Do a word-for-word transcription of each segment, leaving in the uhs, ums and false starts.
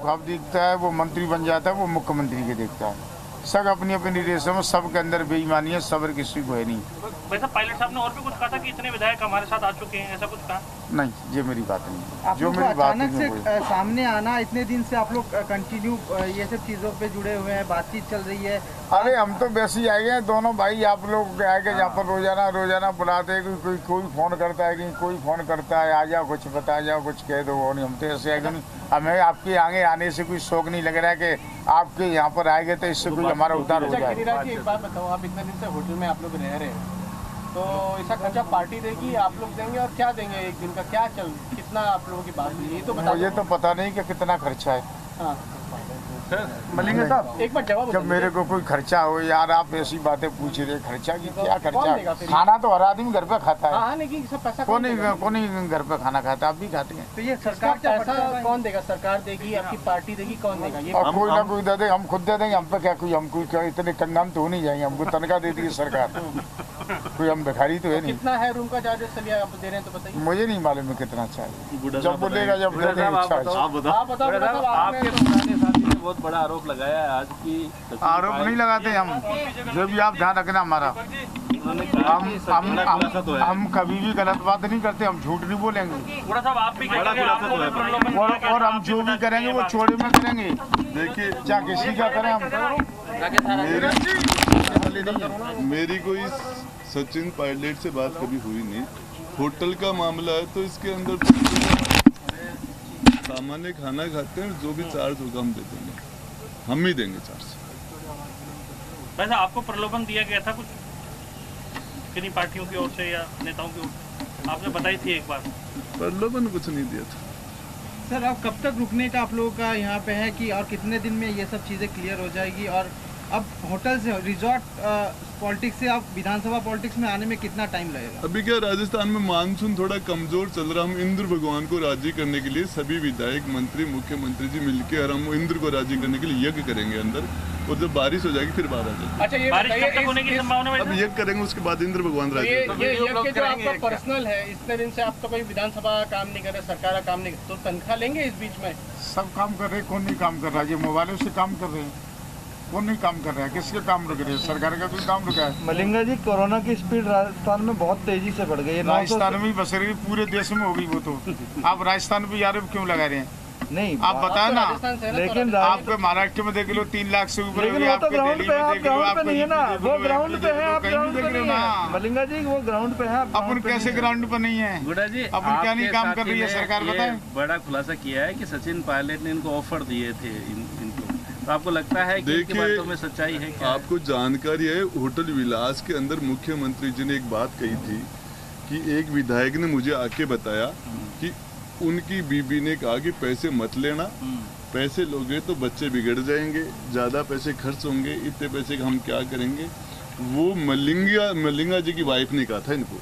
ख्वाब देखता है वो मंत्री बन जाता है, वो मुख्यमंत्री के देखता है। सब अपनी अपनी रेसों में, सबके अंदर बेईमानी है, सब्र किसी को है नहीं। वैसे पायलट साहब ने और भी कुछ कहा था कि इतने विधायक हमारे साथ आ चुके हैं, ऐसा कुछ कहा? नहीं, ये मेरी बात नहीं, जो मेरी बात अचानक से सामने आना, इतने दिन से आप लोग कंटिन्यू ये सब चीज़ों पे जुड़े हुए हैं, बातचीत चल रही है। अरे हम तो वैसे ही आए हैं दोनों भाई, आप लोग आएंगे जहाँ पर रोजाना रोजाना बुलाते हैं, कोई कोई फ़ोन करता है कि कोई फ़ोन करता है, आ जाओ कुछ बता जाओ, कुछ कह दो। नहीं, हम तो ऐसे आएंगे नहीं, हमें आपके आगे आने से कोई शौक नहीं लग रहा है कि आपके यहाँ पर आएंगे तो इससे कोई हमारा उद्धार हो जाए। एक बात बताओ, आप इतने दिन से होटल में आप लोग रह रहे हैं, तो इसका खर्चा पार्टी देगी, आप लोग देंगे, और क्या देंगे एक दिन का, क्या चल कितना आप लोगों की बात हुई, ये तो बता। मुझे तो पता नहीं कि कितना खर्चा है। हाँ मलिंग साहब एक बार जवाब। जब मेरे को कोई खर्चा हो यार, आप ऐसी बातें पूछ रहे, खर्चा की क्या खर्चा? खाना तो हर आदमी घर पे खाता है। हाँ, लेकिन सब पैसा कौन नहीं कौन नहीं घर पे खाना खाता, आप भी खाते हैं। तो ये सरकार पैसा कौन देगा? सरकार देगी, आपकी पार्टी देगी, कौन देगा? ये और कोई ना कोई दे दे, हम खुद दे देंगे। हम पे क्या कोई, हम कोई क्या इतने कंगाल तो हो नहीं जाएंगे, हमको तनख्वाह देती है सरकार, कोई हम भिखारी तो है नहीं। कितना है रूम का चार्जेस चलिए आप दे रहे हैं तो बताइए। मुझे नहीं मालूम है कितना चाहिए, जब बोलेगा जब बहुत बड़ा आरोप लगाया है आज की। आरोप नहीं लगाते हम, जो भी आप ध्यान रखना हमारा, हम हम हम हम कभी भी गलत बात नहीं करते, हम झूठ नहीं बोलेंगे। आप भी और और हम जो भी करेंगे वो चोरी में करेंगे। देखिए क्या किसी का करें हम। मेरी, मेरी कोई सचिन पायलट से बात कभी हुई नहीं। होटल का मामला है तो इसके अंदर सामान्य खाना खाते हैं, जो भी चार्ज होगा हम दे देंगे, हम ही देंगे चार्ज। वैसे आपको प्रलोभन दिया गया था कुछ किन्हीं पार्टियों की ओर से या नेताओं की ओर से? आपने बताई थी एक बार। प्रलोभन कुछ नहीं दिया था सर। अब कब तक रुकने का आप लोगों का यहाँ पे है कि, और कितने दिन में ये सब चीज़ें क्लियर हो जाएगी? और अब होटल से रिजॉर्ट पॉलिटिक्स से आप विधानसभा पॉलिटिक्स में आने में कितना टाइम लगेगा? अभी क्या राजस्थान में मानसून थोड़ा कमजोर चल रहा, हम इंद्र भगवान को राजी करने के लिए सभी विधायक मंत्री मुख्यमंत्री जी मिलके और हम इंद्र को राजी करने के लिए यज्ञ करेंगे अंदर, और जब बारिश हो जाएगी फिर बाहर आ जाएगी। अच्छा, ये बारिश कब तक होने की संभावना है? अब यज्ञ करेंगे, उसके बाद इंद्र भगवान राजी। ये ये यज्ञ जो आपका पर्सनल है, इतने दिन से आपका कोई विधानसभा काम नहीं कर रहा, सरकार का काम नहीं कर, तो तनख्वाह लेंगे इस बीच में? सब काम कर रहे हैं, कौन नहीं काम कर रहा है? ये मोबाइलों से काम कर रहे हैं, कौन नहीं काम कर रहा है? किसके काम रुक रहे हैं? सरकार का कोई काम रुका है? मलिंगा जी, कोरोना की स्पीड राजस्थान में बहुत तेजी से बढ़ गई है। राजस्थान में बस रही, पूरे देश में हो गई वो तो। आप राजस्थान पे आरोप क्यों लगा रहे हैं? नहीं, आप बताए ना। लेकिन आपके महाराष्ट्र में देख लो तीन लाख से ऊपर, लेकिन वो तो ग्राउंड पे है, आप ग्राउंड पे नहीं है ना, वो ग्राउंड पे है, आप ग्राउंड पे नहीं है। मलिंगा जी, वो ग्राउंड पे है, अपन कैसे ग्राउंड पे नहीं है? गुड़ा जी, अपन क्या नहीं काम कर रही है सरकार? बताएं। बड़ा खुलासा किया है कि सचिन पायलट ने इनको ऑफर दिए थे इनको, तो आपको लगता है कि इनकी बातों में सच्चाई है क्या? आपको जानकारी है, होटल विलास के अंदर मुख्यमंत्री जी ने एक बात कही थी कि एक विधायक ने मुझे आके बताया कि उनकी बीबी ने कहा कि पैसे मत लेना, पैसे लोगे तो बच्चे बिगड़ जाएंगे, ज़्यादा पैसे खर्च होंगे, इतने पैसे का हम क्या करेंगे। वो मलिंगा मलिंगा जी की वाइफ ने कहा था इनको,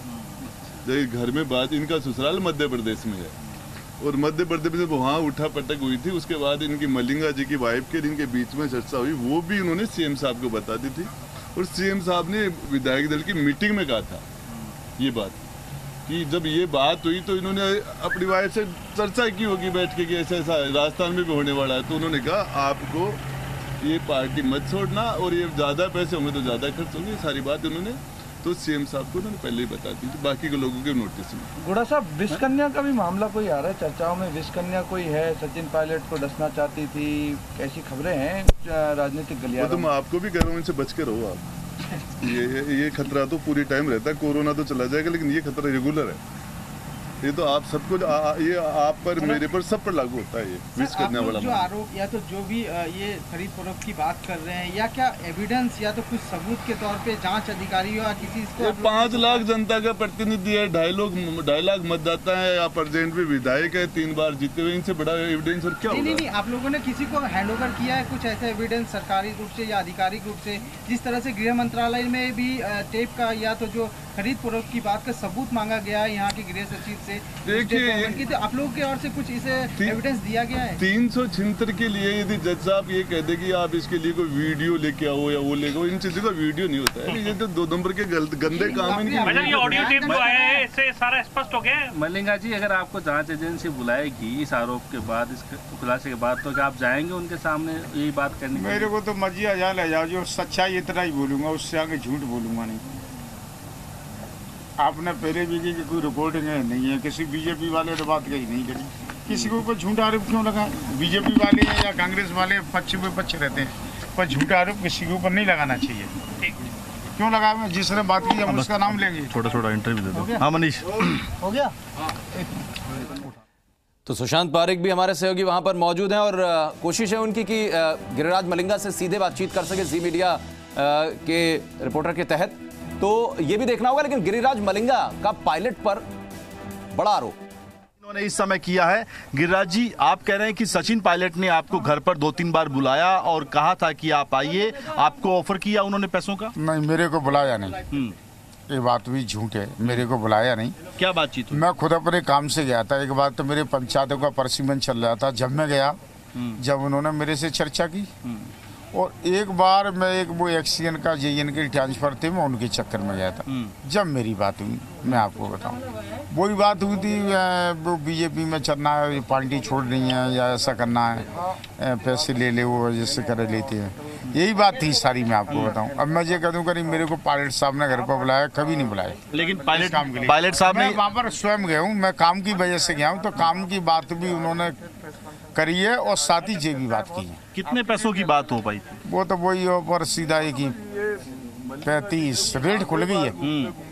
जब घर में बात, इनका ससुराल मध्य प्रदेश में है और मध्य प्रदेश में वहाँ उठा पटक हुई थी, उसके बाद इनकी मलिंगा जी की वाइफ के इनके बीच में चर्चा हुई, वो भी उन्होंने सीएम साहब को बता दी थी, और सीएम साहब ने विधायक दल की मीटिंग में कहा था ये बात कि जब ये बात हुई तो इन्होंने अपनी वाइफ से चर्चा की होगी बैठ के कि ऐसा ऐसा राजस्थान में भी होने वाला है, तो उन्होंने कहा आपको ये पार्टी मत छोड़ना, और ये ज़्यादा पैसे होंगे तो ज़्यादा खर्च होंगे, सारी बात उन्होंने तो सीएम साहब को उन्होंने पहले ही बता दी थी, बाकी के लोगों के नोटिस में। गुड़ा साहब, विषकन्या का भी मामला कोई आ रहा है चर्चाओं में? विषकन्या कोई है, सचिन पायलट को डसना चाहती थी, कैसी खबरें हैं राजनीतिक गलियारों में? तो मैं आपको भी कह रहा हूँ, इनसे बच के रहो आप। ये ये खतरा तो पूरी टाइम रहता है, कोरोना तो चला जाएगा लेकिन ये खतरा रेगुलर है। ये तो आप सबको, ये आप पर, मेरे पर, सब पर लागू होता है ये विश करने वाला जो आरोप या तो जो भी ये खरीद फरोख्त की बात कर रहे हैं, या क्या एविडेंस या तो कुछ सबूत के तौर पे जांच अधिकारी या किसी को? पाँच लाख जनता का प्रतिनिधि है, ढाई लोग ढाई लाख मतदाता है, या प्रेजेंट भी विधायक है, तीन बार जीते हुए, इनसे बड़ा एविडेंस और क्या? नहीं नहीं, आप लोगों ने किसी को हैंड ओवर किया है कुछ ऐसा एविडेंस सरकारी रूप से या आधिकारिक रूप से? जिस तरह से गृह मंत्रालय में भी टेप का या तो जो खरीद फरोख्त की बात का सबूत मांगा गया है यहाँ के गृह सचिव से। देखिए, तो आप लोगों की ओर से कुछ इसे एविडेंस दिया गया है? तीन सौ छिहत्तर के लिए यदि जज साहब ये कह दे कि आप इसके लिए कोई वीडियो लेके आओ या वो लेके आओ, इन चीजों का वीडियो नहीं होता है। ये तो दो नंबर के गंदे काम है। मैडम ये ऑडियो टेप जो आया है इससे सारा स्पष्ट हो गया है। मलिंगा जी, अगर आपको जांच एजेंसी बुलाएगी इस आरोप के बाद, इस खुलासे के बाद, तो क्या आप जाएंगे उनके सामने यही बात करने? मेरे को तो मर्जी आ जा ले जाओ, जो सच्चाई इतना ही बोलूंगा, उससे आगे झूठ बोलूंगा नहीं। आपने पहले भी की कोई रिकॉर्डिंग है नहीं है, किसी बीजेपी वाले ने बात कही नहीं करी, किसी के ऊपर झूठा आरोप क्यों लगा? बीजेपी वाले या कांग्रेस वाले पक्ष पे पक्ष रहते हैं, पर झूठा आरोप किसी के ऊपर नहीं लगाना चाहिए। क्यों लगा? जिसने बात की हम उसका नाम लेंगे। थोड़ा थोड़ा इंटरव्यू दे दो। हाँ मनीष, हो गया। तो सुशांत पारेख भी हमारे सहयोगी वहां पर मौजूद हैं और कोशिश है उनकी कि गिरिराज मलिंगा से सीधे बातचीत कर सके जी मीडिया के रिपोर्टर के तहत। तो ये भी देखना होगा, लेकिन गिरिराज मलिंगा का पायलट पर बड़ा आरोप इन्होंने इस समय किया है। गिरिराज जी, आप कह रहे हैं कि सचिन पायलट ने आपको घर पर दो तीन बार बुलाया और कहा था कि आप आइए, आपको ऑफर किया उन्होंने पैसों का? नहीं, मेरे को बुलाया नहीं, ये बात भी झूठ है। मेरे को बुलाया नहीं। क्या बातचीत? मैं खुद अपने काम से गया था। एक बार तो मेरे पंचायतों का परसिमन चल रहा था, जब मैं गया, जब उन्होंने मेरे से चर्चा की, और एक बार मैं एक वो एक्सीएन का जेएन के ट्रांसफर थे, मैं उनके चक्कर में गया था। जब मेरी बात हुई, मैं आपको बताऊं, वही बात हुई थी, वो बीजेपी में चलना है, पार्टी छोड़ रही है या ऐसा करना है, पैसे ले ले वो जैसे कर लेते हैं, यही बात थी सारी। मैं आपको बताऊं, अब मैं ये कह दूं करीब मेरे को पायलट साहब ने घर पर बुलाया, कभी नहीं बुलाया। लेकिन पायलट काम के लिए पायलट साहब ने वहाँ पर स्वयं गया हूँ, मैं काम की वजह से गया हूँ, तो काम की बात भी उन्होंने करी है और साथ ही ये भी बात की है। कितने पैसों की बात हो पाई? वो तो वही पर सीधा एक ही पैंतीस, रेट खुल गई है,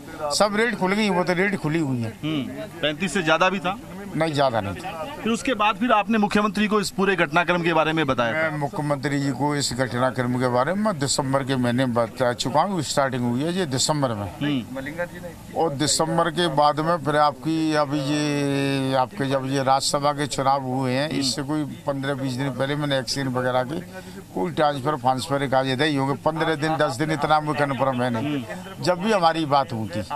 सब रेट खुल गई, वो तो रेट खुली हुई है। पैंतीस से ज्यादा भी था? नहीं, ज्यादा नहीं था। फिर उसके बाद फिर आपने मुख्यमंत्री को इस पूरे घटनाक्रम के बारे में बताया? मैं मुख्यमंत्री जी को इस घटनाक्रम के बारे में दिसंबर के महीने बता चुका हूँ। स्टार्टिंग हुई है ये दिसंबर में, और दिसंबर के बाद में फिर आपकी अभी ये आपके जब ये राज्यसभा के चुनाव हुए हैं, इससे कोई पंद्रह बीस दिन पहले मैंने एक्सीडेंट वगैरह के कोई ट्रांसफर फांसफर का ये दही होंगे, पंद्रह दिन दस दिन इतना मुझे कन्फर्म है नहीं। जब भी हमारी बात हुई थी,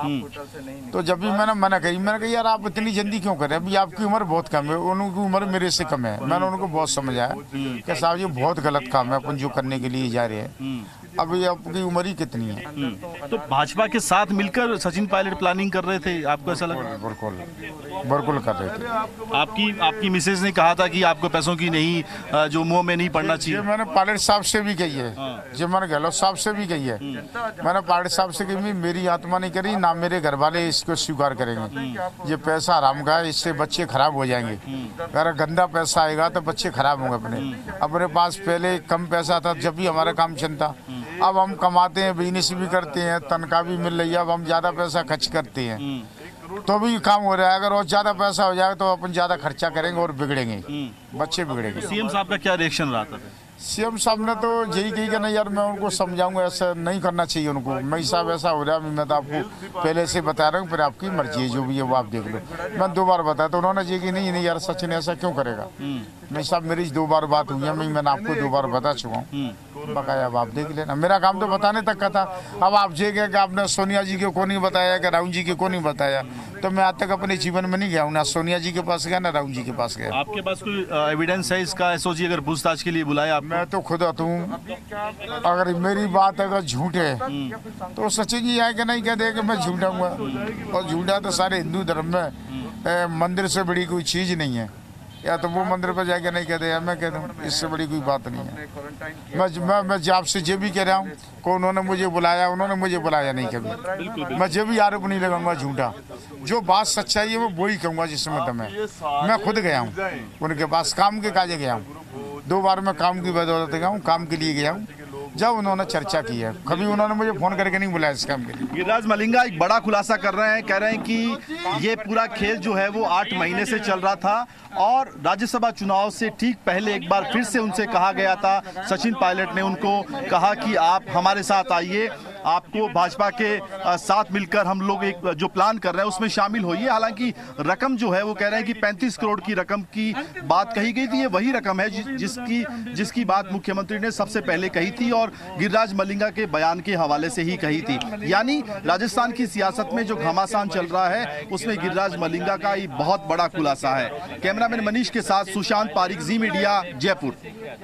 तो जब भी मैंने मना कही, मैंने कहा यार आप इतनी जल्दी क्यों कर रहे हैं, अभी आपकी उम्र बहुत कम है, उनकी उम्र मेरे से कम है। मैंने उनको बहुत समझाया कि साहब ये बहुत गलत काम है अपन जो करने के लिए जा रहे हैं, अभी आपकी उम्र ही कितनी है। तो भाजपा के साथ मिलकर सचिन पायलट प्लानिंग कर रहे थे, आपको ऐसा लगा? बिल्कुल बिल्कुल कर रहे थे। आपकी आपकी मिसेज ने कहा था कि आपको पैसों की नहीं, जो मुंह में नहीं पड़ना चाहिए। मैंने पायलट साहब से भी कही है, जो मैंने गहलोत साहब से भी कही है। मैंने पायलट साहब से कही मेरी आत्मा नहीं करी, ना मेरे घर वाले इसको स्वीकार करेंगे। ये पैसा हराम का है, इससे बच्चे खराब हो जाएंगे। अगर गंदा पैसा आएगा तो बच्चे खराब होंगे। अपने अपने पास पहले कम पैसा था जब भी हमारा काम चलता, अब हम कमाते हैं, बिजनेस भी करते हैं, तनख्वाह भी मिल रही है, अब हम ज्यादा पैसा खर्च करते हैं तो भी काम हो रहा है। अगर और ज्यादा पैसा हो जाए तो अपन ज्यादा खर्चा करेंगे और बिगड़ेंगे, बच्चे बिगड़ेंगे। सीएम साहब का क्या रिएक्शन रहा था? सीएम साहब ने तो यही कही कि नहीं यार मैं उनको समझाऊंगा, ऐसा नहीं करना चाहिए उनको। मैं साहब ऐसा हो रहा है, मैं तो आपको पहले से बता रहा हूँ, फिर आपकी मर्जी है, जो भी है वो आप देख लो। मैं दो बार बताया तो उन्होंने ये कि नहीं नहीं यार सचिन ऐसा क्यों करेगा। मैं साहब मेरी दो बार बात हुई है, मैं मैंने आपको दो बार बता चुका हूँ, बकाया अब आप देख लेना। मेरा काम तो बताने तक का था। अब आप ये कह कि आपने सोनिया जी को को नहीं बताया कि राहुल जी के को नहीं बताया, तो मैं आज तक अपने जीवन में नहीं गया हूँ, ना सोनिया जी के पास गया ना राहुल जी के पास गया। आपके पास कोई एविडेंस है इसका? एसओजी अगर पूछताछ के लिए बुलाया? मैं तो खुद आता हूँ, अगर मेरी बात अगर झूठ है तो सचिन जी आए कि नहीं कह दे कि मैं झूठा हुआ, और झूठा तो सारे हिंदू धर्म में मंदिर से बड़ी कोई चीज नहीं है। या तो वो मंदिर पर जाके नहीं कहते या मैं कह दूँ, इससे बड़ी कोई बात नहीं है। मैं मैं मैं आपसे जो भी कह रहा हूँ को उन्होंने मुझे बुलाया, उन्होंने मुझे बुलाया नहीं कभी। मैं जो भी आरोप नहीं लगाऊंगा झूठा, जो बात सच्चाई है वो वही कहूँगा जिसमें दम है। मैं खुद गया हूँ उनके पास, काम के काजे गया हूँ, दो बार मैं काम की बदौलत गया हूँ, काम के लिए गया हूँ जब उन्होंने चर्चा की है। कभी उन्होंने मुझे फोन करके नहीं बुलाया इस काम के लिए। गिरिराज मलिंगा एक बड़ा खुलासा कर रहे हैं, कह रहे हैं कि ये पूरा खेल जो है वो आठ महीने से चल रहा था और राज्यसभा चुनाव से ठीक पहले एक बार फिर से उनसे कहा गया था, सचिन पायलट ने उनको कहा कि आप हमारे साथ आइए आपको भाजपा के साथ मिलकर हम लोग एक जो प्लान कर रहे हैं उसमें शामिल होइए। हालांकि रकम जो है वो कह रहे हैं कि पैंतीस करोड़ की रकम की बात कही गई थी, ये वही रकम है जि, जिसकी जिसकी बात मुख्यमंत्री ने सबसे पहले कही थी और गिरिराज मलिंगा के बयान के हवाले से ही कही थी। यानी राजस्थान की सियासत में जो घमासान चल रहा है उसमें गिरिराज मलिंगा का ये बहुत बड़ा खुलासा है। कैमरामैन मनीष के साथ सुशांत पारिक, जी मीडिया, जयपुर।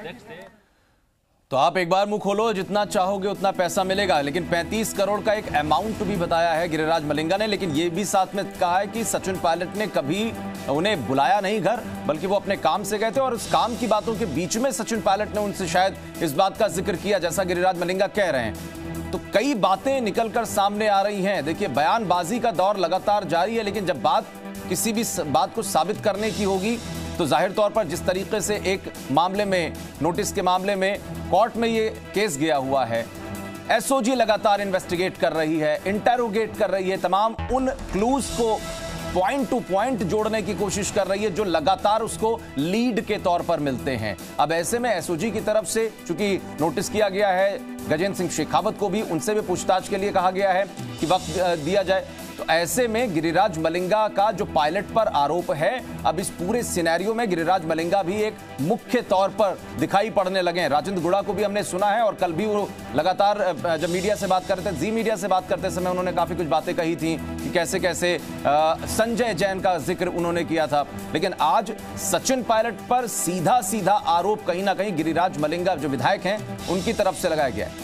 तो आप एक बार मुंह खोलो, जितना चाहोगे उतना पैसा मिलेगा, लेकिन पैंतीस करोड़ का एक अमाउंट भी बताया है गिरिराज मलिंगा ने। लेकिन ये भी साथ में कहा है कि सचिन पायलट ने कभी उन्हें बुलाया नहीं घर, बल्कि वो अपने काम से गए थे और उस काम की बातों के बीच में सचिन पायलट ने उनसे शायद इस बात का जिक्र किया जैसा गिरिराज मलिंगा कह रहे हैं। तो कई बातें निकलकर सामने आ रही हैं। देखिए, बयानबाजी का दौर लगातार जारी है, लेकिन जब बात किसी भी बात को साबित करने की होगी तो जाहिर तौर पर जिस तरीके से एक मामले में, नोटिस के मामले में कोर्ट में ये केस गया हुआ है, एसओजी लगातार इन्वेस्टिगेट कर रही है, इंटेरोगेट कर रही है, तमाम उन क्लूज को पॉइंट टू पॉइंट जोड़ने की कोशिश कर रही है जो लगातार उसको लीड के तौर पर मिलते हैं। अब ऐसे में एसओजी की तरफ से चूंकि नोटिस किया गया है, गजेंद्र सिंह शेखावत को भी उनसे भी पूछताछ के लिए कहा गया है कि वक्त दिया जाए। तो ऐसे में गिरिराज मलिंगा का जो पायलट पर आरोप है, अब इस पूरे सिनेरियो में गिरिराज मलिंगा भी एक मुख्य तौर पर दिखाई पड़ने लगे हैं। राजेंद्र गुड़ा को भी हमने सुना है और कल भी वो लगातार जब मीडिया से बात करते थे, जी मीडिया से बात करते समय उन्होंने काफी कुछ बातें कही थी कि कैसे कैसे आ, संजय जैन का जिक्र उन्होंने किया था। लेकिन आज सचिन पायलट पर सीधा सीधा आरोप कहीं ना कहीं गिरिराज मलिंगा जो विधायक हैं उनकी तरफ से लगाया गया है।